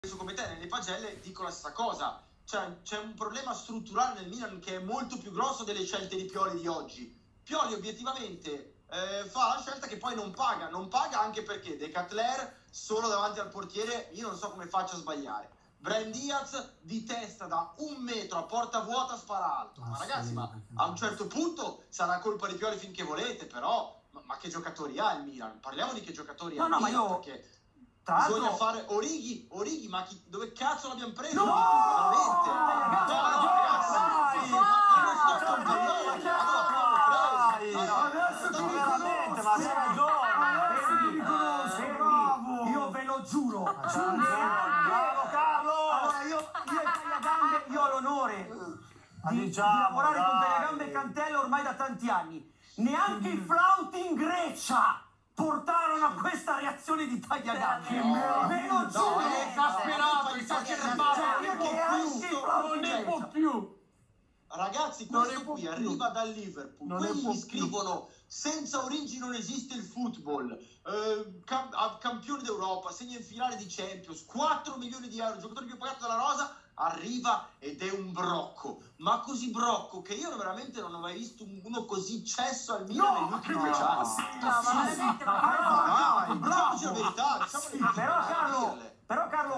come te nelle pagelle dico la stessa cosa, cioè c'è un problema strutturale nel Milan che è molto più grosso delle scelte di Pioli di oggi. Pioli obiettivamente fa la scelta che poi non paga anche perché De Ketelaere solo davanti al portiere io non so come faccia a sbagliare. Brahim Diaz di testa da 1 metro a porta vuota spara alto. Ma ragazzi, ma a un certo punto sarà colpa di Pioli finché volete, però ma che giocatori ha il Milan? Parliamo di che giocatori ha il Milan, ma io... perché bisogna fare Origi, ma dove cazzo l'abbiamo preso? No! Veramente? Adesso ti riconosco! Ma c'è ragione! Bravo! Io ve lo giuro! Bravo Carlo! Allora io Tagliagambe, io ho l'onore di lavorare con Tagliagambe e Cantella ormai da tanti anni. Neanche i flauti in Grecia portarono a questa reazione di Tagliagambe. Ve lo giuro! È esasperato, non ne può più! Ragazzi, questo qui arriva dal Liverpool, quelli mi scrivono senza Origi non esiste il football, campione d'Europa, segna in finale di Champions, 4 milioni di euro, giocatore più pagato dalla rosa, arriva ed è un brocco, ma così brocco che io veramente non ho mai visto uno così cesso al Milan negli ultimi 10 anni. Diciamoci la verità, Però Carlo,